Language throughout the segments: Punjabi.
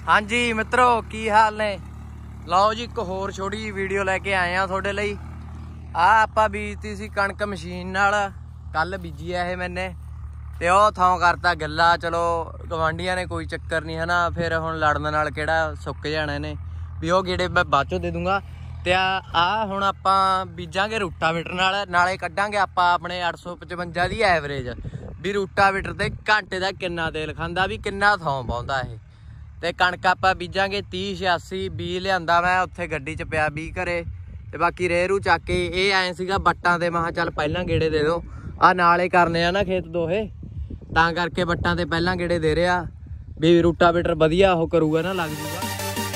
हाँ जी मित्रों की हाल ने लो जी एक होर छोटी जी वीडियो लैके आए हैं थोड़े लिए आपां बीजती सी कणक मशीन नाल कल बीजी है ये मैंने ते ओह थों करता गल्ला चलो गवांढियां ने कोई चक्कर नहीं है ना फिर हुण लड़न नाल किहड़ा सुक जाने ने भी ओह गेड़े मैं बाद चों दे दूंगा ते आ हुण आपां बीजांगे रूटावेटर नाले कड्डांगे आपां अपने 855 दी एवरेज भी रूटावेटर ते घंटे दा किन्ना तेल खांदा भी किन्ना थों पाउंदा ये ते कणक आपां बीजांगे 30 86 20 लिआंदा मैं उत्थे गड्डी च पिया 20 घरे ते बाकी रेहरू चक के ये ऐ सीगा बट्टां ते मैं चल पहलां गेड़े दे दो आ नाले करने आ ना खेत दोहे तां करके बट्टां ते पहलां गेड़े दे रिहा भी रूटावेटर वधिया ओह करूगा ना लग जूगा।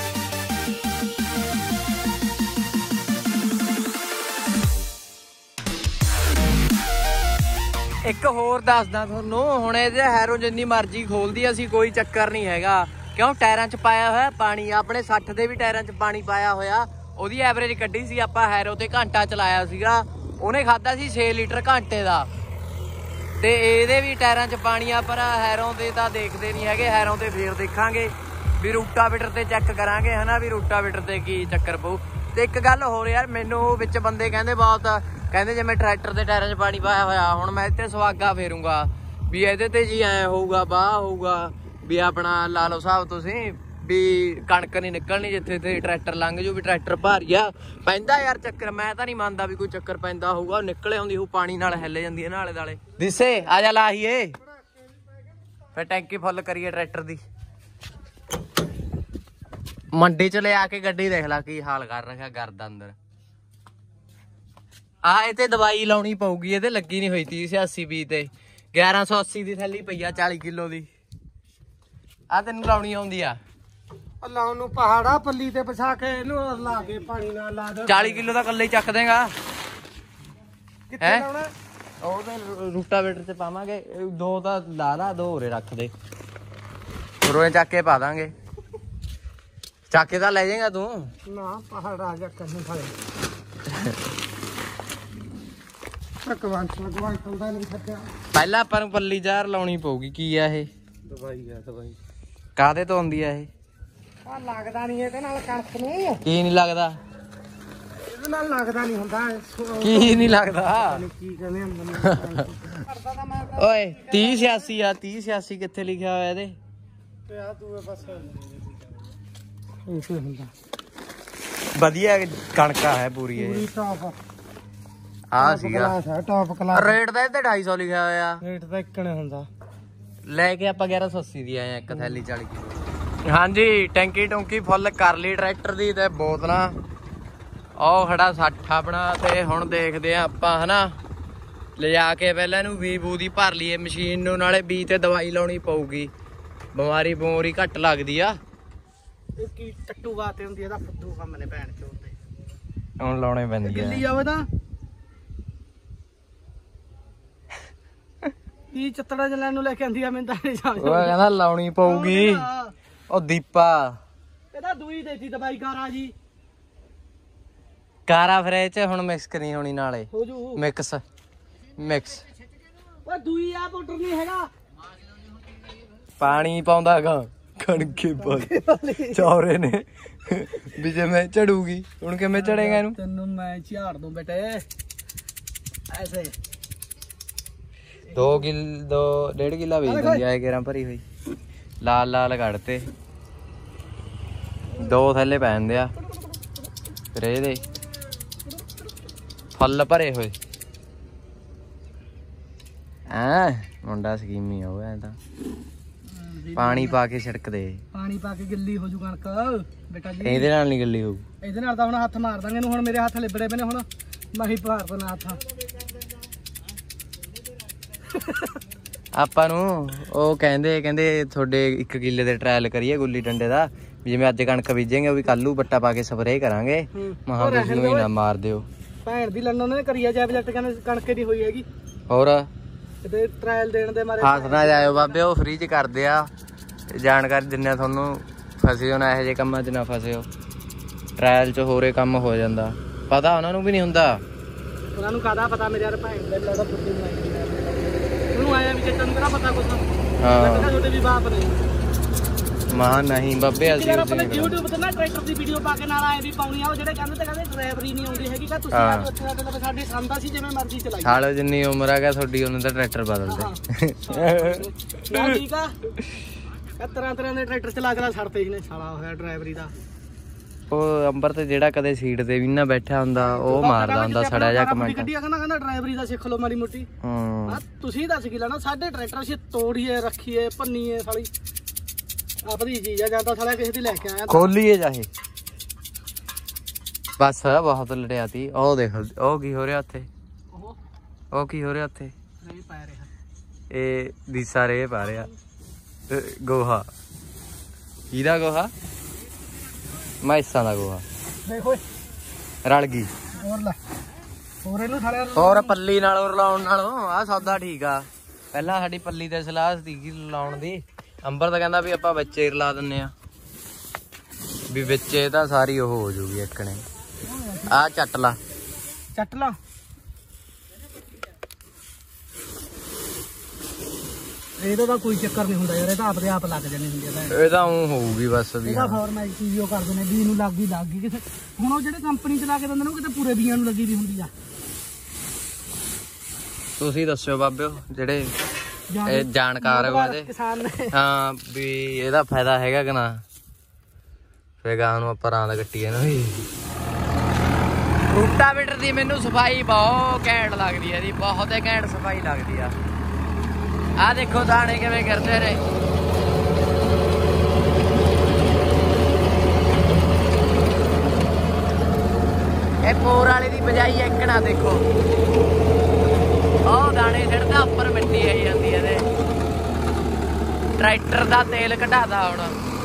एक होर दसदा थोनू हुण इहदे हैरों जिन्नी मर्जी खोलदी असीं कोई चक्कर नहीं हैगा क्यों टायरां च पाया होया पानी अपने 60 दे भी टायरां च पानी पाया होया ओहदी एवरेज कड्ढी सी आपां हैरो ते घंटा चलाया सीगा ਉਹਨੇ ਖਾਦਾ ਸੀ 6 ਲੀਟਰ ਘੰਟੇ ਦਾ ਤੇ ਇਹਦੇ ਵੀ ਟਾਇਰਾਂ 'ਚ ਪਾਣੀ ਆ ਪਰ ਹੈਰੋਂ ਦੇ ਤਾਂ ਦੇਖਦੇ ਨਹੀਂ ਹੈਗੇ ਹੈਰੋਂ ਤੇ ਫੇਰ ਦੇਖਾਂਗੇ ਵੀ ਰੂਟਾਵੇਟਰ ਤੇ ਚੈੱਕ ਕਰਾਂਗੇ ਹਨਾ ਵੀ ਰੂਟਾਵੇਟਰ ਤੇ ਕੀ ਚੱਕਰ ਪਊ। ਤੇ ਇੱਕ ਗੱਲ ਹੋਰ ਯਾਰ ਮੈਨੂੰ ਵਿੱਚ ਬੰਦੇ ਕਹਿੰਦੇ ਬਹੁਤ ਕਹਿੰਦੇ ਜਿਵੇਂ ਟਰੈਕਟਰ ਦੇ ਟਾਇਰਾਂ 'ਚ ਪਾਣੀ ਪਾਇਆ ਹੋਇਆ ਹੁਣ ਮੈਂ ਇੱਥੇ ਸਵਾਗਾ ਫੇਰੂੰਗਾ ਵੀ ਇਹਦੇ ਤੇ ਜੀ ਐ ਹੋਊਗਾ ਬਾਹ ਹੋਊਗਾ ਵੀ ਆਪਣਾ ਲਾ ਲਓ ਹਿਸਾਬ ਤੁਸੀਂ ਵੀ ਕਣਕ ਨਹੀਂ ਨਿਕਲਣੀ ਜਿੱਥੇ ਤੇ ਟਰੈਕਟਰ ਲੰਘ ਜੂ ਵੀ ਟਰੈਕਟਰ ਭਾਰੀ ਆ ਪੈਂਦਾ ਯਾਰ ਚੱਕਰ ਮੈਂ ਤਾਂ ਨਹੀਂ ਮੰਨਦਾ ਵੀ ਕੋਈ ਚੱਕਰ ਪੈਂਦਾ ਹੋਊਗਾ ਨਿਕਲੇ ਆਉਂਦੀ ਹੋਊ ਪਾਣੀ ਨਾਲ ਹਿੱਲ ਜਾਂਦੀ ਹੈ ਨਾਲੇ ਦਾਲੇ ਦਿਸੇ ਆ ਜਾ ਲਾਹੀਏ ਫਿਰ ਟੈਂਕੀ ਫੁੱਲ ਕਰੀਏ ਟਰੈਕਟਰ ਦੀ ਮੰਡੀ ਚ ਲਿਆ ਕੇ ਗੱਡੀ ਦੇਖ ਲਾ ਕੀ ਹਾਲ ਕਰ ਰੱਖਿਆ ਗਰਦ ਅੰਦਰ ਆ ਇਹ ਤੇ ਦਵਾਈ ਲਾਉਣੀ ਪਊਗੀ ਇਹਦੇ ਲੱਗੀ ਨਹੀਂ ਹੋਈ 30 80 20 ਤੇ 1180 ਦੀ ਥੈਲੀ ਪਈ ਆ 40 ਕਿਲੋ ਦੀ ਆ ਤੈਨੂੰ ਲਾਉਣੀ ਆਉਂਦੀ ਆ ਲਾਉਣ ਨੂੰ ਪਹਾੜਾ ਪੱਲੀ ਤੇ ਵਿਛਾ ਕੇ ਇਹਨੂੰ ਲਾ ਕੇ ਪਾਣੀ ਨਾਲ ਲਾ ਦੇ 40 ਕਿਲੋ ਦਾ ਕੱਲੇ ਹੀ ਚੱਕ ਦੇਗਾ ਕਿੱਥੇ ਲਾਉਣਾ ਉਹ ਤੇ ਰੂਟਾਵੇਟਰ ਤੇ ਪਾਵਾਂਗੇ ਦੋ ਤਾਂ ਲਾ ਲਾ ਦੋ ਹੋਰੇ ਰੱਖ ਦੇ ਰੋਏ ਚੱਕ ਕੇ ਪਾ ਦਾਂਗੇ ਚੱਕ ਕੇ ਤਾਂ ਲੈ ਜਾਏਗਾ ਤੂੰ ਨਾ ਪਹਾੜਾ ਜਾ ਕਰਨ ਖਾਲੇ ਭਗਵਾਨ ਖੁਦਾ ਨਹੀਂ ਛੱਡਿਆ ਪਹਿਲਾਂ ਆਪਾਂ ਨੂੰ ਪੱਲੀ ਜ਼ਾਰ ਲਾਉਣੀ ਪਊਗੀ ਕੀ ਆ ਇਹ ਦਵਾਈ ਆ ਦਵਾਈ ਕਾਹਦੇ ਤੋਂ ਆਉਂਦੀ ਆ ਇਹ ਆ ਲੱਗਦਾ ਨਹੀਂ ਇਹਦੇ ਨਾਲ ਕਣਕ ਨੂੰ ਕੀ ਨਹੀਂ ਲੱਗਦਾ ਇਹਦੇ ਨਾਲ ਲੱਗਦਾ ਨਹੀਂ ਹੁੰਦਾ ਕੀ ਨਹੀਂ ਲੱਗਦਾ ਕੀ ਕਹਿੰਦੇ ਆ ਓਏ 30 86 ਆ 30 86 ਕਿੱਥੇ ਲਿਖਿਆ ਹੋਇਆ ਇਹਦੇ ਤੇ ਆ ਦੂਏ ਪਾਸੇ ਇਹ ਹੁੰਦਾ ਵਧੀਆ ਕਣਕਾ ਹੈ ਪੂਰੀ ਇਹ ਪੂਰੀ ਟਾਪ ਆ ਸੀਗਾ ਟਾਪ ਕਲਾਸ ਰੇਟ ਦਾ ਇਹਦੇ 250 ਲਿਖਿਆ ਹੋਇਆ ਰੇਟ ਤਾਂ ਇੱਕਣੇ ਹੁੰਦਾ ਲੈ ਕੇ ਆਪਾਂ 1180 ਦੀ ਆਏ ਇੱਕ ਥੈਲੀ 40 ਕਿਲੋ ਹਾਂਜੀ ਟੈਂਕੀ ਟੁੰਕੀ ਫੁੱਲ ਕਰ ਲਈ ਟਰੈਕਟਰ ਦੀ ਤੇ ਬੋਤਲਾਂ ਉਹ ਖੜਾ 60 ਆਪਣਾ ਤੇ ਹੁਣ ਦੇਖਦੇ ਆ ਆਪਾਂ ਹਨਾ ਲਿਜਾ ਕੇ ਪਹਿਲਾਂ ਇਹਨੂੰ ਵੀ ਬੂ ਦੀ ਭਰ ਲਈਏ ਮਸ਼ੀਨ ਨੂੰ ਨਾਲੇ ਬੀ ਤੇ ਦਵਾਈ ਲਾਉਣੀ ਪਊਗੀ ਬਿਮਾਰੀ ਬਮੂਰੀ ਘੱਟ ਲੱਗਦੀ ਆ ਇਹ ਕੀ ਟੱਟੂ ਬਾਤੇ ਹੁੰਦੀ ਇਹਦਾ ਫੁੱਦੂ ਕੰਮ ਨੇ ਭੈਣ ਚੋਂ ਤੇ ਹੁਣ ਲਾਉਣੇ ਪੈਂਦੀ ਆ ਗਿੱਲੀ ਜਾਵੇ ਤਾਂ ਕੀ ਚੱਤੜਾ ਜਲੈਨ ਨੂੰ ਲੈ ਕੇ ਆਂਦੀ ਆ ਮੈਨੂੰ ਤਾਂ ਨਹੀਂ ਸਮਝ ਉਹ ਕਹਿੰਦਾ ਲਾਉਣੀ ਪਊਗੀ ਉਹ ਦੀਪਾ ਇਹਦਾ ਦੂਈ ਦੇਤੀ ਦਵਾਈ ਕਾਰਾ ਜੀ ਕਾਰਾ ਫਰੇ ਚ ਹੁਣ ਮਿਕਸ ਕਰੀ ਹੋਣੀ ਨਾਲੇ ਹੋ ਜੂ ਮਿਕਸ ਓਏ ਦੂਈ ਆ ਪਾਊਡਰ ਨਹੀਂ ਹੈਗਾ ਪਾਣੀ ਪਾਉਂਦਾ ਹੈਗਾ ਕਣਕੇ ਪਾ ਚੌਰੇ ਨੇ ਵੀ ਜੇ ਮੈਂ ਚੜੂਗੀ ਹੁਣ ਕਿਵੇਂ ਚੜੇਗਾ ਇਹਨੂੰ ਤੈਨੂੰ ਮੈਂ ਝਾੜ ਦੂੰ ਬੇਟੇ ਐਸੇ 1.5 ਕਿੱਲਾ ਵੇਚ ਦਿੰਦੀ ਆ ਇਹ ਗੇਰਾਂ ਭਰੀ ਹੋਈ ਲਾਲ ਲਾਲ ਕੱਢਤੇ 2 ਥੱਲੇ ਪੈ ਜਾਂਦੇ ਆ ਫਿਰ ਇਹਦੇ ਫੁੱਲ ਭਰੇ ਹੋਏ ਮੁੰਡਾ ਸਕੀਮੀ ਆ ਉਹ ਐ ਤਾਂ ਪਾਣੀ ਪਾ ਕੇ ਛਿੜਕ ਦੇ ਪਾਣੀ ਪਾ ਕੇ ਗਿੱਲੀ ਹੋ ਜੂ ਕਣਕ ਬੇਟਾ ਜੀ ਇਹਦੇ ਨਾਲ ਨਹੀਂ ਗਿੱਲੀ ਹੋਊ ਇਹਦੇ ਨਾਲ ਤਾਂ ਹੁਣ ਹੱਥ ਮਾਰ ਦਾਂਗੇ ਇਹਨੂੰ ਹੁਣ ਮੇਰੇ ਹੱਥ ਲਿਬੜੇ ਪਏ ਨੇ ਹੁਣ ਮੈਂ ਹੀ ਭਾਰ ਦੇਣਾ ਹੱਥਾਂ ਆਪਾਂ ਨੂੰ ਉਹ ਕਹਿੰਦੇ ਤੁਹਾਡੇ 1 ਕਿੱਲੇ ਦੇ ਟਰਾਇਲ ਕਰੀਏ ਗੁੱਲੀ ਡੰਡੇ ਦਾ ਜਿਵੇਂ ਅੱਜ ਕਣਕ ਬੀਜੇਂਗੇ ਉਹ ਵੀ ਕੱਲੂ ਬੱਟਾ ਪਾ ਕੇ ਸਪਰੇਅ ਕਰਾਂਗੇ ਮਹਾਂ ਤੁਸੀਂ ਨੂੰ ਹੀ ਨਾ ਮਾਰ ਦਿਓ ਭੈਣ ਦੀ ਲੰਨੋਂ ਨੇ ਕਰੀ ਆ ਜੈ ਪ੍ਰੋਜੈਕਟ ਕਹਿੰਦੇ ਕਣਕੇ ਦੀ ਹੋਈ ਹੈਗੀ ਹੋਰ ਤੇ ਟਰਾਇਲ ਦੇਣ ਦੇ ਮਾਰੇ ਹੱਥ ਨਾ ਜਾਇਓ ਬਾਬੇ ਉਹ ਫ੍ਰੀ ਚ ਕਰਦੇ ਆ ਜਾਣਕਾਰੀ ਦਿੰਨੇ ਆ ਤੁਹਾਨੂੰ ਫਸਿਓ ਨਾ ਇਹੋ ਜਿਹੇ ਕੰਮਾਂ 'ਚ ਨਾ ਫਸਿਓ ਟਰਾਇਲ 'ਚ ਹੋਰੇ ਕੰਮ ਹੋ ਜਾਂਦਾ ਪਤਾ ਉਹਨਾਂ ਨੂੰ ਵੀ ਨਹੀਂ ਹੁੰਦਾ ਉਹਨਾਂ ਨੂੰ ਕਾਹਦਾ ਪਤਾ ਮੇਰੇ ਯਾਰ ਭੈਣ ਦੇ ਲੱਗਦਾ ਫੁੱਟੀ ਬਣਾਈ ਉਹਨੂੰ ਆਇਆ ਵੀ ਤੈਨੂੰ ਕਿਹੜਾ ਪਤਾ ਕੁਛ ਹਾਂ ਤੁਹਾਡੇ ਵੀ ਬਾਪ ਨੇ ਮਾਂ ਨਹੀਂ ਬੱਬੇ ਅਸੀਂ ਯਾਰ ਆਪਣੇ YouTube ਤੇ ਨਾ ਟਰੈਕਟਰ ਦੀ ਵੀਡੀਓ ਪਾ ਕੇ ਨਾਲ ਆਏ ਵੀ ਪਾਉਣੀ ਆ, ਉਹ ਜਿਹੜੇ ਕਹਿੰਦੇ ਡਰਾਈਵਰੀ ਨਹੀਂ ਆਉਂਦੀ ਹੈਗੀ ਕਿ ਤੁਸੀਂ ਆ ਉੱਥੇ ਸਾਡੀ ਸੰਦਾ ਸੀ ਜਿਵੇਂ ਮਰਜ਼ੀ ਚਲਾਈ ਸਾਲੋ ਜਿੰਨੀ ਉਮਰ ਹੈਗਾ ਤੁਹਾਡੀ ਉਹਨੂੰ ਤਾਂ ਟਰੈਕਟਰ ਬਦਲ ਦੇ ਨਾ ਠੀਕ ਆ। ਤਰ੍ਹਾਂ ਤਰ੍ਹਾਂ ਦੇ ਟਰੈਕਟਰ ਚਲਾ ਚਲਾ ਛੱਡਤੇ ਇਹਨੇ ਸਾਲਾ ਹੋਇਆ ਡਰਾਈਵਰੀ ਦਾ। ਉਹ ਅੰਬਰ ਤੇ ਜਿਹੜਾ ਕਦੇ ਸੀਟ ਤੇ ਵੀ ਨਾ ਬੈਠਾ ਹੁੰਦਾ ਉਹ ਮਾਰਦਾ ਹੁੰਦਾ ਸੜਿਆ ਜਾ ਕਮੈਂਟ। ਕਹਿੰਦਾ ਡਰਾਈਵਰੀ ਦਾ ਸਿੱਖ ਲਓ ਮਾੜੀ ਮੋਟੀ। ਤੁਸੀਂ ਦੱਸ ਕੀ ਲੈਣਾ, ਸਾਡੇ ਟਰੈਕਟਰ ਅਸੀਂ ਤੋੜੀਏ ਰੱਖੀਏ ਭੰਨੀਏ ਸਾਲੀ ਆਪਣੀ ਚੀਜ਼ ਆ, ਜਾਂ ਤਾਂ ਸਾਲਾ ਕਿਸੇ ਦੀ ਲੈ ਕੇ ਆਇਆ ਖੋਲੀਏ ਚਾਹੇ ਬਸ। ਬਹੁਤ ਲੜਿਆਤੀ। ਉਹ ਦੇਖ ਉਹ ਕੀ ਹੋ ਰਿਹਾ ਉੱਥੇ, ਉਹ ਕੀ ਹੋ ਰਿਹਾ ਉੱਥੇ, ਇਹ ਦੀਸਾ ਰੇ ਪਾ ਰਿਹਾ ਗੋਹਾ। ਕਿਹਦਾ ਗੋਹਾ? ਮੈਸਾਂ ਦਾ ਗੋਹਾ। ਦੇਖੋ ਰਲ ਗਈ ਹੋਰ ਲੈ ਹੋਰ ਇਹਨੂੰ ਸਾਲਿਆ ਹੋਰ ਪੱਲੀ ਨਾਲ ਰਲਾਉਣ ਨਾਲੋਂ ਆਹ ਸੌਦਾ ਠੀਕ ਆ। ਪਹਿਲਾਂ ਸਾਡੀ ਪੱਲੀ ਤੇ ਸਲਾਹ ਸੀਗੀ ਲਾਉਣ ਦੀ, ਅੰਬਰ ਤਾਂ ਕਹਿੰਦਾ ਵੀ ਆਪਾਂ ਵਿੱਚੇ ਰਲਾ ਦਿੰਨੇ ਆ ਵੀ ਵਿੱਚੇ ਤਾਂ ਸਾਰੀ ਉਹ ਹੋ ਜੂਗੀ ਇੱਕ ਨੇ। ਆਹ ਚੱਟ ਲਾ ਇਹਦਾ ਤਾਂ ਕੋਈ ਚੱਕਰ ਨਹੀਂ ਹੁੰਦਾ ਯਾਰ, ਇਹ ਤਾਂ ਆਪਦੇ ਆਪ ਲੱਗ ਜਾਂਦੇ ਹੁੰਦੇ ਆ। ਇਹ ਤਾਂ ਉਹ ਹੋਊਗੀ ਬਸ ਵੀ ਇਹਦਾ ਫਾਰਮੈਲਿਟੀ ਵੀ ਉਹ ਕਰਦੇ ਨੇ, ਬੀ ਨੂੰ ਲੱਗ ਗਈ ਕਿਸੇ। ਹੁਣ ਉਹ ਜਿਹੜੇ ਕੰਪਨੀ ਚਲਾ ਕੇ ਦਿੰਦੇ ਨੇ ਉਹ ਕਿਤੇ ਪੂਰੇ ਬੀਆਂ ਨੂੰ ਲੱਗੀ ਵੀ ਹੁੰਦੀ ਆ। ਤੁਸੀਂ ਦੱਸਿਓ ਬਾਬਿਓ ਜਿਹੜੇ ਇਹ ਜਾਣਕਾਰ ਹੋ ਇਹਦੇ ਕਿਸਾਨ ਨੇ। ਹਾਂ ਵੀ ਇਹਦਾ ਫਾਇਦਾ ਹੈਗਾ ਕਿ ਨਾ, ਫੇਰ ਗਾਂ ਨੂੰ ਆਪਾਂ ਰਾਂਦ ਕੱਟੀਏ ਨਾ ਵੀ। ਰੂਟਾਵੇਟਰ ਦੀ ਮੈਨੂੰ ਸਫਾਈ ਬਹੁਤ ਘੈਂਟ ਲੱਗਦੀ ਹੈ ਜੀ, ਬਹੁਤ ਹੀ ਘੈਂਟ ਸਫਾਈ ਲੱਗਦੀ ਆ। ਆਹ ਦੇਖੋ ਦਾਣੇ ਕਿਵੇਂ ਕਰਦੇ ਨੇ। ਇਹ ਪੋਰ ਵਾਲੇ ਦੀ ਬਜਾਈ ਇੱਕ ਨਾ ਦੇਖੋ, ਉਹ ਦਾਣੇ ਸਿੱਟਦਾ ਉੱਪਰ ਮਿੱਟੀ ਆਈ ਜਾਂਦੀ ਇਹਦੇ। ਟਰੈਕਟਰ ਦਾ ਤੇਲ ਘਟਾਦਾ ਹੁਣ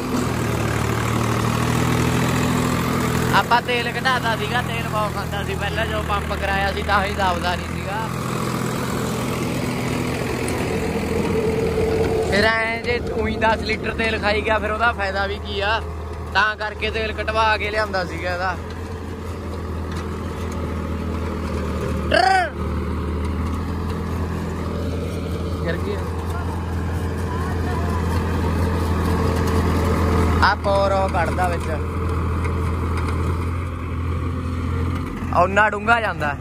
ਆਪਾਂ, ਤੇਲ ਘਟਾਦਾ ਸੀਗਾ, ਤੇਲ ਬਹੁਤ ਖਾਂਦਾ ਸੀ ਪਹਿਲਾਂ ਜੋ ਪੰਪ ਕਰਾਇਆ ਸੀ, ਤਾਂ ਹੀ ਦਬਦਾ ਨਹੀਂ ਸੀਗਾ। ਫਿਰ ਐ ਜੇ ਉਹੀ 10 ਲੀਟਰ ਤੇਲ ਖਾਈ ਗਿਆ ਫਿਰ ਉਹਦਾ ਫਾਇਦਾ ਵੀ ਕੀ ਆ, ਤਾਂ ਕਰਕੇ ਤੇਲ ਕਟਵਾ ਕੇ ਲਿਆਂਦਾ ਸੀਗਾ ਇਹਦਾ। ਆ ਪੋਰ ਉਹ ਕੱਢਦਾ ਵਿੱਚ, ਉਹਨਾਂ ਡੂੰਘਾ ਜਾਂਦਾ।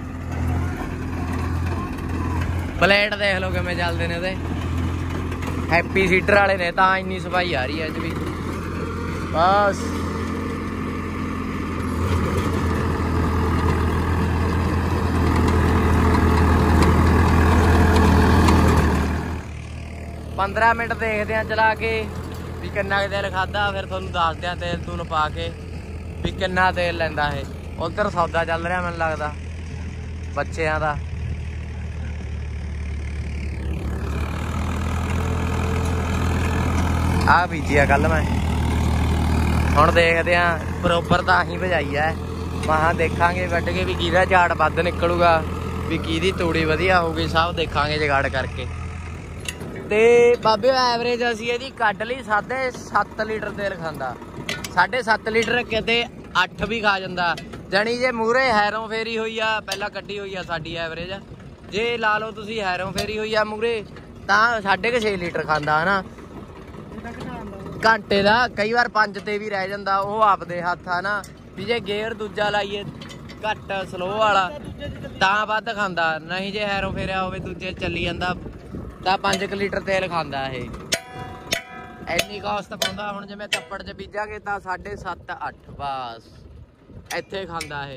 ਪਲੇਟ ਦੇਖ ਲਓ ਕਿਵੇਂ ਚੱਲਦੇ ਨੇ ਉਹਦੇ, ਹੈਪੀ ਸੀਟਰ ਵਾਲੇ ਨੇ, ਤਾਂ ਇੰਨੀ ਸਫਾਈ ਆ ਰਹੀ ਹੈ ਅੱਜ ਵੀ ਬਸ। पंद्रह मिनट देखते हैं चला के भी किन्ना तेल खादा, फिर थोनू दसदे हैं तेल तूल पा के भी किन्ना तेल लैंदा है। उधर सौदा चल रहा मैनूं लगदा बच्चों का। आ बीजी कल मैं हुण देखते हैं बरोबर तो अहीं भजाई है, महा देखांगे कट के भी किहदा झाड़ वध निकलूगा, भी किहदी तूड़ी वधिया होगी, सब देखांगे जुगाड़ करके। ते बाबे एवरेज असीं इहदी कढ लई 7.5 लीटर तेल खांदा, 7.5 लीटर किते 8 भी खा जांदा। जानी जे मूहरे हैरों फेरी हुई आ, पहला कड्डी हुई आ साडी एवरेज, जे ला लो तुसीं हैरों फेरी हुई आ मूहरे तां 6.5 लीटर खांदा है ना घंटे का। कई बार 5 ते भी रह जांदा, वो आपदे हत्थ आ ना भी जे गेयर दूजा लाइए घट स्लो वाला तां वध खांदा, नहीं जे हैरों फेरिया होवे दूजे चली जांदा तां 5 लीटर तेल खांदा। ये इन्नी कॉस्ट पाउंदा। हुण जिवें तप्पड़ च बीजांगे तां 7.5 8 बस इत्थे खांदा। ये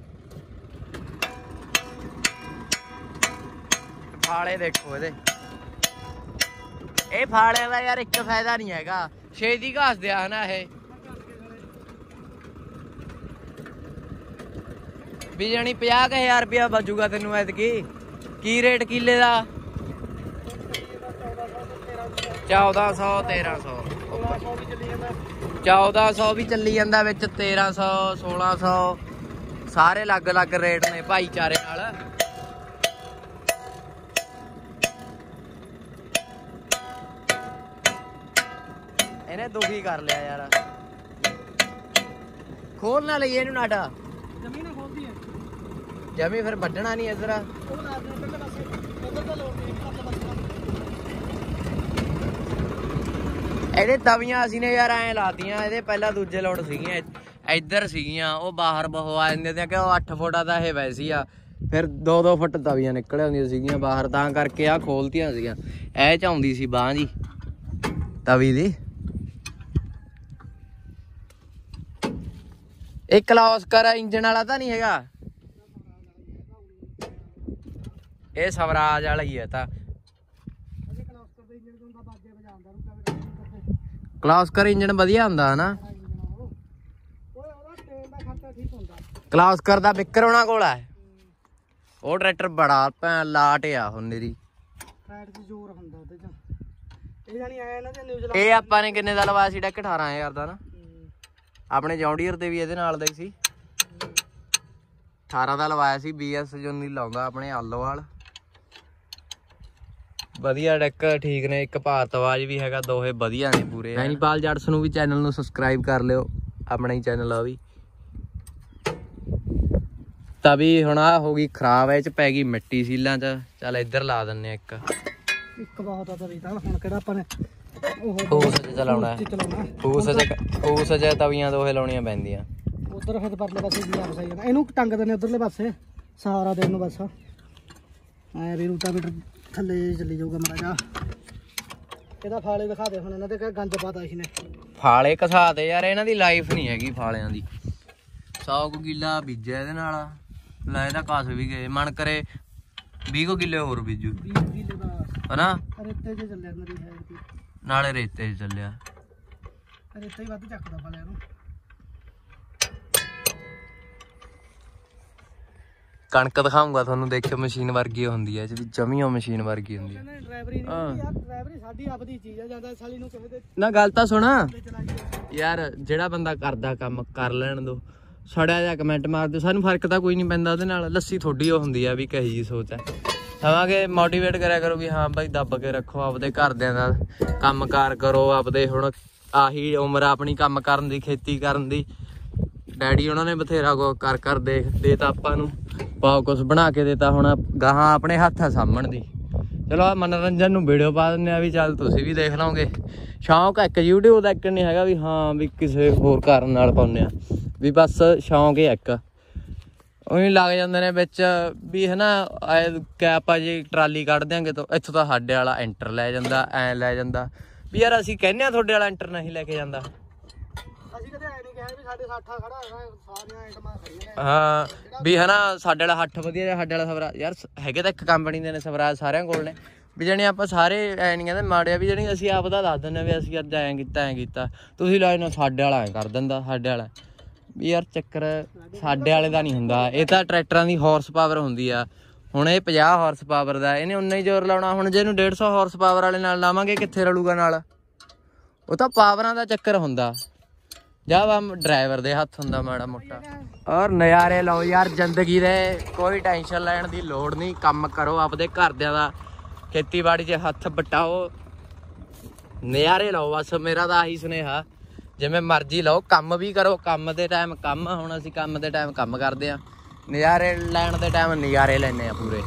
फाले देखो इहदे, ਇਹ ਫਾਲਿਆਂ ਦਾ यार एक फायदा नहीं हैगा, छेती घास दिया है ना। ये भी जानी 50,000 रुपया बचूगा तेनू ऐतकी। की रेट किले का? 1400 1300 1400 भी चली जाता, 1300 1600 सारे अलग अलग रेट ने भाईचारे नाल। इन्हें दुखी कर लिया यार, खोलना लइए इनू नाटा जमी, फिर बड्ढना नहीं इधर। ਇਹਦੇ ਤਵੀਆਂ ਅਸੀਂ ਨੇ ਯਾਰ ਐਂ ਲਾਤੀਆਂ, ਇਹਦੇ ਪਹਿਲਾਂ ਦੂਜੇ ਲੋਟ ਸੀਗੀਆਂ ਇੱਧਰ ਸੀਗੀਆਂ, ਉਹ ਬਾਹਰ ਬਹੁ ਆ ਜਾਂਦੇ ਤੇ ਕਿ ਉਹ 8 ਫੁੱਟਾ ਦਾ ਇਹ ਵੈਸੀ ਆ, ਫਿਰ 2-2 ਫੁੱਟ ਤਵੀਆਂ ਨਿਕਲ ਆਉਂਦੀਆਂ ਸੀਗੀਆਂ ਬਾਹਰ, ਤਾਂ ਕਰਕੇ ਆ ਖੋਲਤੀਆਂ ਸੀਗੀਆਂ। ਇਹ ਚ ਆਉਂਦੀ ਸੀ ਬਾਂਹ ਜੀ ਤਵੀ ਦੀ। ਇਹ ਕਲਾਸਕਰ ਇੰਜਣ ਵਾਲਾ ਤਾਂ ਨਹੀਂ ਹੈਗਾ, ਇਹ ਸਵਰਾਜ ਵਾਲਾ ਹੀ ਹੈ। ਤਾਂ ਕਲਾਸਕਰ ਇੰਜਣ ਵਧੀਆ ਹੁੰਦਾ ਹਨਾ। ਕਲਾਸਕਰ ਦਾ ਬਿੱਕਰ ਉਹਨਾਂ ਕੋਲ ਹੈ, ਉਹ ਟਰੈਕਟਰ ਬੜਾ ਭੈਣ ਲਾਟ ਆ ਹੁਣ ਮੇਰੀ। ਇਹ ਆਪਾਂ ਨੇ ਕਿੰਨੇ ਦਾ ਲਵਾਇਆ ਸੀ ਡੈਕ? 18,000 ਦਾ ਨਾ। ਆਪਣੇ ਜੌਂਡੀਅਰ ਤੇ ਵੀ ਇਹਦੇ ਨਾਲ ਦਾ ਹੀ ਸੀ, 18 ਦਾ ਲਵਾਇਆ ਸੀ। BS ਜੁੰਨੀ ਲਾਉਂਦਾ ਆਪਣੇ ਆਲੋਵਾਲ। ਵਧੀਆ ਡੈਕ ਠੀਕ ਨੇ, ਇੱਕ ਭਾਰਤਵਾਜ ਵੀ ਹੈਗਾ, ਦੋਹੇ ਵਧੀਆ ਨੇ ਪੂਰੇ। ਨੈਣੀਪਾਲ ਜੱਟਸ ਨੂੰ ਵੀ ਚੈਨਲ ਨੂੰ ਸਬਸਕ੍ਰਾਈਬ ਕਰ ਲਿਓ, ਆਪਣਾ ਹੀ ਚੈਨਲ ਆ ਵੀ। ਤਵੀ ਹੁਣ ਆ ਹੋ ਗਈ ਖਰਾਬ, ਇਹ ਚ ਪੈ ਗਈ ਮਿੱਟੀ ਸੀਲਾਂ ਚ। ਚੱਲ ਇੱਧਰ ਲਾ ਦਿੰਨੇ ਇੱਕ ਬਹੁਤ ਆ ਤਵੀ ਤਾਂ। ਹੁਣ ਕਿਹੜਾ ਆਪਾਂ ਨੇ ਫੂਸ ਚ ਚਲਾਉਣਾ, ਫੂਸ ਚ ਤਵੀਆਂ ਦੋਹੇ ਲਾਉਣੀਆਂ ਪੈਂਦੀਆਂ। ਉਧਰ ਫਿਰ ਪਰਲੇ ਪਾਸੇ ਵੀ ਆ ਜਾਣਾ, ਇਹਨੂੰ ਟੰਗ ਦਿੰਦੇ ਉਧਰਲੇ ਪਾਸੇ ਸਹਾਰਾ ਦੇਣ ਨੂੰ ਬਸ। ਐ ਵੀ ਰੂਟਾਵੀਟਰ ਥੱਲੇ ਚੱਲੀ ਜਾਊਗਾ ਮਾੜਾ ਜਾ। ਇਹਦਾ ਫਾਲੇ ਦਿਖਾ ਦੇ ਹੁਣ, ਇਹਨਾਂ ਦੇ ਗੰਜ ਪਾਤਾ ਸੀ ਨੇ। ਫਾਲੇ ਘਸਾ ਦੇ ਯਾਰ, ਇਹਨਾਂ ਦੀ ਲਾਈਫ ਨਹੀਂ ਹੈਗੀ ਫਾਲਿਆਂ ਦੀ। 100 ਕਿੱਲਾ ਬੀਜਿਆ ਇਹਦੇ ਨਾਲ, ਲੈ ਇਹਦਾ ਘਸ ਵੀ ਗਏ। ਮਨ ਕਰੇ 20 ਕਿੱਲੇ ਹੋਰ ਬੀਜੂ ਹਨਾ। ਰੇਤੇ ਚ ਚੱਲਿਆ ਨਾਲੇ, ਰੇਤੇ ਚ ਚੱਲਿਆ, ਰੇਤਾ ਹੀ ਵੱਧ ਚੱਕਦਾ ਫਾਲਿਆਂ ਨੂੰ। ਕਣਕ ਦਿਖਾਉਂਗਾ ਤੁਹਾਨੂੰ, ਦੇਖਿਓ ਮਸ਼ੀਨ ਵਰਗੀ ਹੁੰਦੀ ਹੈ, ਜਮੀਓ ਮਸ਼ੀਨ ਵਰਗੀ ਹੁੰਦੀ ਹੈ। ਡਰਾਈਵਰੀ ਸਾਡੀ ਆਪਦੀ ਚੀਜ਼ ਆ, ਜਾਂਦਾ ਸਾਲੀ ਨੂੰ ਕਿਸੇ ਦੇ ਨਾ। ਗੱਲ ਤਾਂ ਸੁਣ ਯਾਰ, ਜਿਹੜਾ ਬੰਦਾ ਕਰਦਾ ਕੰਮ ਕਰ ਲੈਣ ਦੋ, ਸੜਿਆ ਜਿਹਾ ਕਮੈਂਟ ਮਾਰ ਦਿਓ, ਸਾਨੂੰ ਫਰਕ ਤਾਂ ਕੋਈ ਨਹੀਂ ਪੈਂਦਾ ਉਹਦੇ ਨਾਲ। ਲੱਸੀ ਥੋੜੀ ਉਹ ਹੁੰਦੀ ਆ ਵੀ ਕਹੀ ਜੀ ਸੋਚ ਹੈ। ਸਮਾਂਗੇ ਮੋਟੀਵੇਟ ਕਰਿਆ ਕਰੋ ਵੀ ਹਾਂ ਭਾਈ ਦੱਬ ਕੇ ਰੱਖੋ, ਆਪਦੇ ਘਰਦਿਆਂ ਦਾ ਕੰਮ ਕਾਰ ਕਰੋ ਆਪਦੇ। ਹੁਣ ਆਹੀ ਉਮਰ ਆਪਣੀ ਕੰਮ ਕਰਨ ਦੀ, ਖੇਤੀ ਕਰਨ ਦੀ। ਡੈਡੀ ਉਹਨਾਂ ਨੇ ਬਥੇਰਾ ਕੁਝ ਕਰ ਦੇਤਾ ਆਪਾਂ ਨੂੰ, ਬਹੁਤ ਕੁਛ ਬਣਾ ਕੇ ਦੇਤਾ। ਹੁਣ ਗਾਹਾਂ ਆਪਣੇ ਹੱਥ ਆ ਸਾਂਭਣ ਦੀ। ਚਲੋ ਆ ਮਨੋਰੰਜਨ ਨੂੰ ਵੀਡੀਓ ਪਾ ਦਿੰਦੇ ਆ ਵੀ ਚੱਲ ਤੁਸੀਂ ਵੀ ਦੇਖ ਲਓਗੇ। ਸ਼ੌਂਕ ਇੱਕ YouTube ਦਾ ਇੱਕ ਨਹੀਂ ਹੈਗਾ ਵੀ ਹਾਂ ਵੀ ਕਿਸੇ ਹੋਰ ਕਾਰਨ ਨਾਲ ਪਾਉਂਦੇ ਆ, ਵੀ ਬਸ ਸ਼ੌਂਕ ਹੀ ਇੱਕ। ਉਹੀ ਲੱਗ ਜਾਂਦੇ ਨੇ ਵਿੱਚ ਵੀ ਹਨਾ, ਆਪਾਂ ਜੇ ਟਰਾਲੀ ਕੱਢ ਦਿਆਂਗੇ ਤਾਂ ਇੱਥੋਂ ਤਾਂ ਸਾਡੇ ਵਾਲਾ ਐਂਟਰ ਲੈ ਜਾਂਦਾ, ਐਂ ਲੈ ਜਾਂਦਾ ਵੀ ਯਾਰ ਅਸੀਂ ਕਹਿੰਦੇ ਆ ਤੁਹਾਡੇ ਵਾਲਾ ਐਂਟਰ ਨਹੀਂ ਲੈ ਕੇ ਜਾਂਦਾ। ਅਸੀਂ ਕਦੇ ਐ ਨਹੀਂ ਕਿਹਾ ਵੀ ਸਾਡੇ 60 ਖੜਾ ਹੈਗਾ, ਸਾਰੀਆਂ ਆਈਟਮਾਂ ਖੜੀਆਂ ਨੇ। ਹਾਂ ਵੀ ਹਨਾ ਸਾਡੇ ਵਾਲਾ 60 ਵਧੀਆ, ਸਾਡੇ ਵਾਲਾ ਸਵਰਾਜ ਯਾਰ ਹੈਗੇ ਤਾਂ ਇੱਕ ਕੰਪਨੀ ਦੇ ਨੇ ਸਵਰਾਜ ਸਾਰਿਆਂ ਕੋਲ ਨੇ। ਵੀ ਜਾਣੀ ਆਪਾਂ ਸਾਰੇ ਐ ਨਹੀਂ ਕਹਿੰਦੇ ਮਾੜੇ, ਵੀ ਜਾਣੀ ਅਸੀਂ ਆਪ ਦਾ ਦੱਸ ਦਿੰਦੇ ਵੀ ਅਸੀਂ ਅੱਜ ਐਂ ਕੀਤਾ ਤੁਸੀਂ ਲਾਏ ਨਾ ਸਾਡੇ ਵਾਲਾ ਐਂ ਕਰ ਦਿੰਦਾ, ਸਾਡੇ ਵਾਲਾ ਵੀ ਯਾਰ ਚੱਕਰ ਸਾਡੇ ਵਾਲੇ ਦਾ ਨਹੀਂ ਹੁੰਦਾ। ਇਹ ਤਾਂ ਟਰੈਕਟਰਾਂ ਦੀ ਹਾਰਸ ਪਾਵਰ ਹੁੰਦੀ ਆ। ਹੁਣ ਇਹ 50 ਹਾਰਸ ਪਾਵਰ ਦਾ, ਇਹਨੇ ਉਨਾ ਹੀ ਜ਼ੋਰ ਲਾਉਣਾ। ਹੁਣ ਜੇ ਇਹਨੂੰ 150 ਹਾਰਸ ਪਾਵਰ ਵਾਲੇ ਨਾਲ ਲਾਵਾਂਗੇ ਕਿੱਥੇ ਰਲੂਗਾ ਨਾਲ? ਉਹ ਤਾਂ ਪਾਵਰਾਂ ਦਾ ਚੱਕਰ ਹੁੰਦਾ, ਜਦ ਡਰਾਈਵਰ ਦੇ ਹੱਥ ਹੁੰਦਾ ਮਾੜਾ ਮੋਟਾ। ਔਰ ਨਜ਼ਾਰੇ ਲਓ ਯਾਰ ਜ਼ਿੰਦਗੀ ਦੇ, ਕੋਈ ਟੈਨਸ਼ਨ ਲੈਣ ਦੀ ਲੋੜ ਨਹੀਂ। ਕੰਮ ਕਰੋ ਆਪਦੇ ਘਰਦਿਆਂ ਦਾ, ਖੇਤੀਬਾੜੀ 'ਚ ਹੱਥ ਬਟਾਓ, ਨਜ਼ਾਰੇ ਲਓ ਬਸ। ਮੇਰਾ ਤਾਂ ਆਹੀ ਸੁਨੇਹਾ, ਜਿਵੇਂ ਮਰਜ਼ੀ ਲਓ, ਕੰਮ ਵੀ ਕਰੋ, ਕੰਮ ਦੇ ਟਾਈਮ ਕੰਮ। ਹੁਣ ਅਸੀਂ ਕੰਮ ਦੇ ਟਾਈਮ ਕੰਮ ਕਰਦੇ ਆ, ਨਜ਼ਾਰੇ ਲੈਣ ਦੇ ਟਾਈਮ ਨਜ਼ਾਰੇ ਲੈਂਦੇ ਆ ਪੂਰੇ।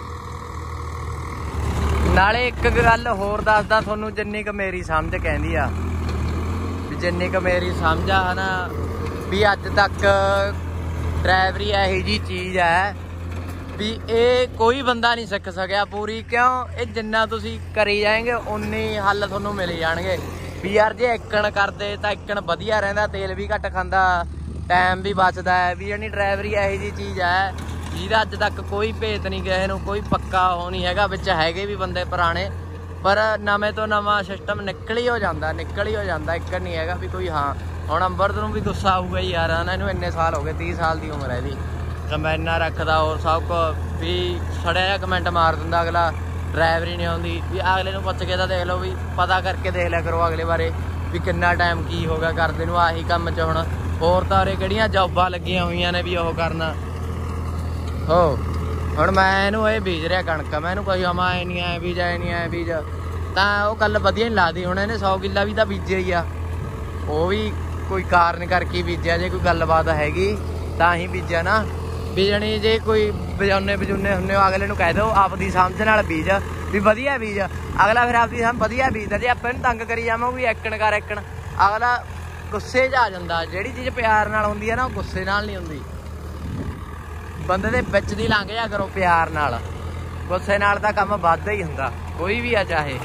ਨਾਲੇ ਇੱਕ ਗੱਲ ਹੋਰ ਦੱਸਦਾ ਤੁਹਾਨੂੰ, ਜਿੰਨੀ ਕੁ ਮੇਰੀ ਸਮਝ ਕਹਿੰਦੀ ਆ, ਵੀ ਜਿੰਨੀ ਕੁ ਮੇਰੀ ਸਮਝ ਆ ਹਨਾ, ਵੀ ਅੱਜ ਤੱਕ ਡਰਾਈਵਰੀ ਇਹੋ ਜਿਹੀ ਚੀਜ਼ ਹੈ ਵੀ ਇਹ ਕੋਈ ਬੰਦਾ ਨਹੀਂ ਸਿੱਖ ਸਕਿਆ ਪੂਰੀ। ਕਿਉਂ? ਇਹ ਜਿੰਨਾ ਤੁਸੀਂ ਕਰੀ ਜਾਏਂਗੇ ਉਨੀ ਹੱਲ ਤੁਹਾਨੂੰ ਮਿਲ ਜਾਣਗੇ। ਵੀ ਯਾਰ ਜੇ ਇੱਕਣ ਕਰਦੇ ਤਾਂ ਇੱਕਣ ਵਧੀਆ ਰਹਿੰਦਾ, ਤੇਲ ਵੀ ਘੱਟ ਖਾਂਦਾ, ਟਾਈਮ ਵੀ ਬਚਦਾ ਹੈ। ਵੀ ਯਾਨੀ ਡਰਾਈਵਰੀ ਇਹੋ ਜਿਹੀ ਚੀਜ਼ ਹੈ ਜਿਹਦਾ ਅੱਜ ਤੱਕ ਕੋਈ ਭੇਤ ਨਹੀਂ ਕਿਸੇ ਨੂੰ, ਕੋਈ ਪੱਕਾ ਉਹ ਨਹੀਂ ਹੈਗਾ। ਵਿੱਚ ਹੈਗੇ ਵੀ ਬੰਦੇ ਪੁਰਾਣੇ, ਪਰ ਨਵੇਂ ਤੋਂ ਨਵਾਂ ਸਿਸਟਮ ਨਿਕਲ ਹੀ ਹੋ ਜਾਂਦਾ। ਇੱਕ ਨਹੀਂ ਹੈਗਾ ਵੀ ਕੋਈ। ਹਾਂ ਹੁਣ ਅੰਬਰਤ ਨੂੰ ਵੀ ਗੁੱਸਾ ਆਊਗਾ ਯਾਰ, ਇਹਨੂੰ ਇੰਨੇ ਸਾਲ ਹੋ ਗਏ, 30 ਸਾਲ ਦੀ ਉਮਰ ਹੈ ਇਹਦੀ, ਕੰਬਾਈਨਾਂ ਰੱਖਦਾ ਹੋਰ ਸਭ ਕੁਝ। ਵੀ ਸੜਿਆ ਜਿਹਾ ਕਮੈਂਟ ਮਾਰ ਦਿੰਦਾ ਅਗਲਾ, ਡਰਾਈਵਰੀ ਨਹੀਂ ਆਉਂਦੀ। ਵੀ ਅਗਲੇ ਨੂੰ ਪੁੱਛ ਕੇ ਤਾਂ ਦੇਖ ਲਓ, ਵੀ ਪਤਾ ਕਰਕੇ ਦੇਖ ਲਿਆ ਕਰੋ ਅਗਲੇ ਬਾਰੇ ਵੀ ਕਿੰਨਾ ਟਾਈਮ ਕੀ ਹੋ ਗਿਆ ਕਰਦੇ ਨੂੰ ਆਹੀ ਕੰਮ 'ਚ। ਹੁਣ ਹੋਰ ਤਾਂ ਉਰੇ ਕਿਹੜੀਆਂ ਜੌਬਾਂ ਲੱਗੀਆਂ ਹੋਈਆਂ ਨੇ ਵੀ ਉਹ ਕਰਨਾ। ਹੋ ਹੁਣ ਮੈਂ ਇਹਨੂੰ ਇਹ ਬੀਜ ਰਿਹਾ ਕਣਕ, ਮੈਂ ਇਹਨੂੰ ਕਹੀ ਜਾਵਾਂ ਐ ਨਹੀਂ ਐ ਬੀਜ, ਤਾਂ ਉਹ ਗੱਲ ਵਧੀਆ ਨਹੀਂ ਲੱਗਦੀ। ਹੁਣ ਇਹਨੇ 100 ਕਿੱਲਾ ਵੀ ਤਾਂ ਬੀਜਿਆ ਹੀ ਆ, ਉਹ ਵੀ ਕੋਈ ਕਾਰਨ ਕਰਕੇ ਬੀਜਿਆ। ਜੇ ਕੋਈ ਗੱਲਬਾਤ ਹੈਗੀ ਤਾਂ ਹੀ ਬੀਜਿਆ ਨਾ। ਵੀ ਜਾਣੀ ਜੇ ਕੋਈ ਬਜਾਉਨੇ ਹੁੰਦੇ ਹੋ, ਅਗਲੇ ਨੂੰ ਕਹਿ ਦਿਓ ਆਪਦੀ ਸਮਝ ਨਾਲ ਬੀਜ, ਵੀ ਵਧੀਆ ਬੀਜ। ਅਗਲਾ ਫਿਰ ਆਪਦੀ ਹਮ ਵਧੀਆ ਬੀਜਦਾ, ਜੇ ਆਪਾਂ ਇਹਨੂੰ ਤੰਗ ਕਰੀ ਜਾਵਾਂ ਵੀ ਐਕਣ ਕਰ ਐਕਣ, ਅਗਲਾ ਗੁੱਸੇ 'ਚ ਆ ਜਾਂਦਾ। ਜਿਹੜੀ ਚੀਜ਼ ਪਿਆਰ ਨਾਲ ਹੁੰਦੀ ਹੈ ਨਾ ਉਹ ਗੁੱਸੇ ਨਾਲ ਨਹੀਂ ਹੁੰਦੀ। ਬੰਦੇ ਦੇ ਵਿੱਚ ਦੀ ਲੰਘ ਜਾ ਕਰੋ ਪਿਆਰ ਨਾਲ, ਗੁੱਸੇ ਨਾਲ ਤਾਂ ਕੰਮ ਵੱਧਦਾ ਹੀ ਹੁੰਦਾ, ਕੋਈ ਵੀ ਆ ਚਾਹੇ।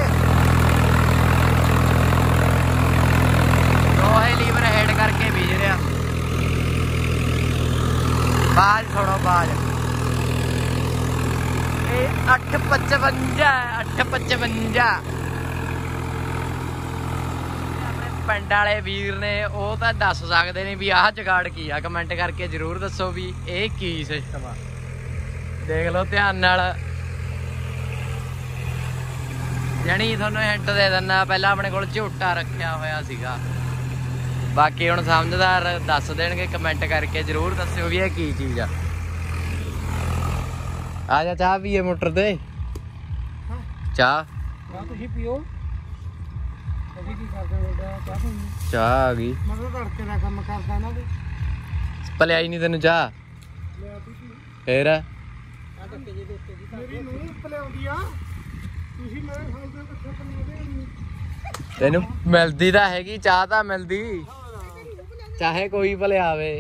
ਦੋਹੇ ਲੀਵਰ ਹੈਡ ਕਰਕੇ ਬੀਜ ਰਿਹਾ। ਬਾਜ ਥੋੜੋ ਬਾਜ। ਇਹ 855 855 ਪਿੰਡ ਵਾਲੇ ਵੀਰ ਨੇ ਉਹ ਤਾਂ ਦੱਸ ਸਕਦੇ ਨੇ ਵੀ ਆਹ ਜੁਗਾੜ ਕੀ ਆ। ਕਮੈਂਟ ਕਰਕੇ ਜ਼ਰੂਰ ਦੱਸੋ ਵੀ ਇਹ ਕੀ ਸਿਸਟਮ ਆ। ਦੇਖ ਲਓ ਧਿਆਨ ਨਾਲ, ਜਾਣੀ ਤੁਹਾਨੂੰ ਹਿੰਟ ਦੇ ਦਿੰਦਾ। ਪਹਿਲਾਂ ਆਪਣੇ ਕੋਲ ਝੋਟਾ ਰੱਖਿਆ ਹੋਇਆ ਸੀਗਾ, ਬਾਕੀ ਹੁਣ ਸਮਝਦਾਰ ਦੱਸ ਦੇਣਗੇ। ਕਮੈਂਟ ਕਰਕੇ ਜ਼ਰੂਰ ਦੱਸਿਓ ਵੀ ਇਹ ਕੀ ਚੀਜ਼ ਆ। ਆ ਜਾ ਚਾਹ ਪੀਏ ਮੋਟਰ ਤੇ। ਚਾਹ ਤੁਸੀਂ ਪੀਓ। ਕੀ ਕਰਦਾ ਚਾਹ ਆ ਗਈ। ਮੈਂ ਤਾਂ ਤੜਕੇ ਦਾ ਕੰਮ ਕਰਦਾ ਨਾ। ਭਲਿਆਈ ਨਹੀਂ ਤੈਨੂੰ ਚਾਹ ਫੇਰ? ਮੇਰੀ ਨੂੰਹ ਭਲਿਆਉਂਦੀ ਆ, ਤੁਸੀਂ ਮੇਰੇ ਸਾਲ ਦੇ ਪਿੱਛੇ ਭਲਿਆਉਂਦੇ। ਤੈਨੂੰ ਮਿਲਦੀ ਤਾਂ ਹੈਗੀ ਚਾਹ, ਤਾਂ ਮਿਲਦੀ ਚਾਹੇ ਕੋਈ ਭਲਿਆਵੇ।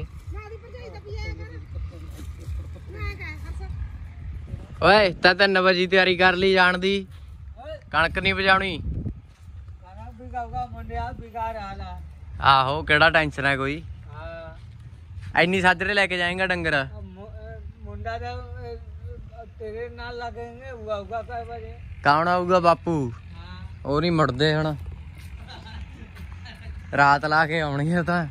ਓਏ ਤਾਂ 3 ਵਜੇ ਤਿਆਰੀ ਕਰ ਲਈ ਜਾਣ ਦੀ, ਕਣਕ ਨਹੀਂ ਵਜਾਉਣੀ। ਆਹੋ ਕਿਹੜਾ ਟੈਨਸ਼ਨ ਹੈ ਕੋਈ। ਇੰਨੀ ਸਾਜਰੇ ਲੈ ਕੇ ਜਾਏਗਾ ਡੰਗਰ। ਮੁੰਡਾ ਤੇਰੇ ਨਾਲ ਲੱਗेंगे हुआ काय बजे। ਕੌਣ ਆਊਗਾ? ਬਾਪੂ। ਉਹ ਨਹੀਂ ਮੁੜਦੇ ਹੁਣ, ਰਾਤ ਲਾ ਕੇ ਆਉਣਗੇ ਤਾਂ।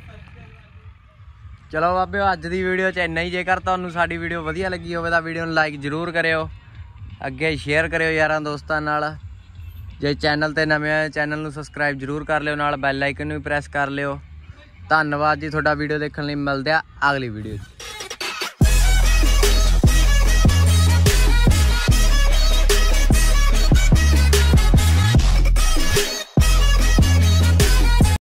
ਚਲੋ ਬਾਬਿਓ ਅੱਜ ਦੀ ਵੀਡੀਓ 'ਚ ਇੰਨਾ ਹੀ। ਜੇਕਰ ਤੁਹਾਨੂੰ ਸਾਡੀ ਵੀਡੀਓ ਵਧੀਆ ਲੱਗੀ ਹੋਵੇ ਤਾਂ ਵੀਡੀਓ ਨੂੰ ਲਾਈਕ ਜ਼ਰੂਰ ਕਰਿਓ, ਅੱਗੇ ਸ਼ੇਅਰ ਕਰਿਓ ਯਾਰਾਂ ਦੋਸਤਾਂ ਨਾਲ। ਜੇ ਚੈਨਲ ਤੇ ਨਵੇਂ ਆਏ ਚੈਨਲ ਨੂੰ ਸਬਸਕ੍ਰਾਈਬ ਜ਼ਰੂਰ ਕਰ ਲਿਓ, ਨਾਲ ਬੈਲ ਆਈਕਨ ਨੂੰ ਵੀ ਪ੍ਰੈਸ ਕਰ ਲਿਓ। ਧੰਨਵਾਦ ਜੀ ਤੁਹਾਡਾ ਵੀਡੀਓ ਦੇਖਣ ਲਈ। ਮਿਲਦੇ ਆ ਅਗਲੀ ਵੀਡੀਓ 'ਚ।